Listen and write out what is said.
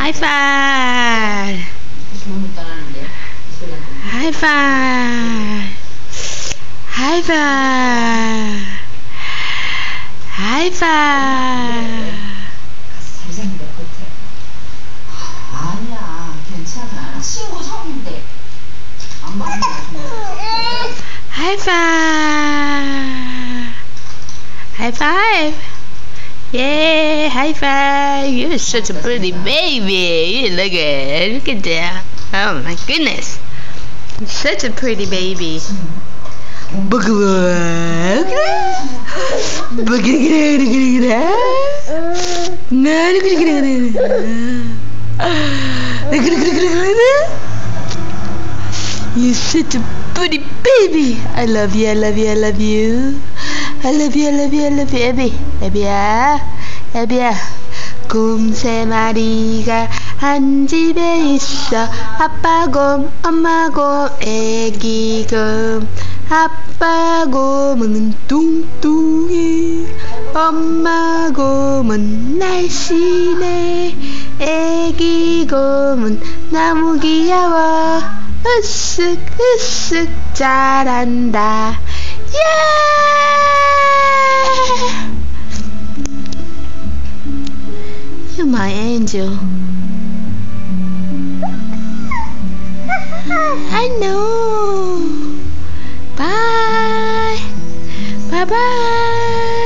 하이파이. 하이파이. 하이파이. 하이파이. 잘생긴 것 같아. 아니야, 괜찮아. 친구 성인데 안 받는다. 하이파이. 하이파이. Yeah, high five. You're such a pretty baby. You look good. Look at that. Oh my goodness. You're such a pretty baby. You're such a pretty baby. I love you, I love you, I love you. I love you, I love you, I love you, 애비. 애비야, 애비야. 곰 3마리가 한 집에 있어. 아빠 곰, 엄마 곰, 애기 곰. 아빠 곰은 뚱뚱해. 엄마 곰은 날씬해. 애기 곰은 너무 귀여워. 으쓱 으쓱 잘한다. Yeah! You're my angel. I know. Bye. Bye bye.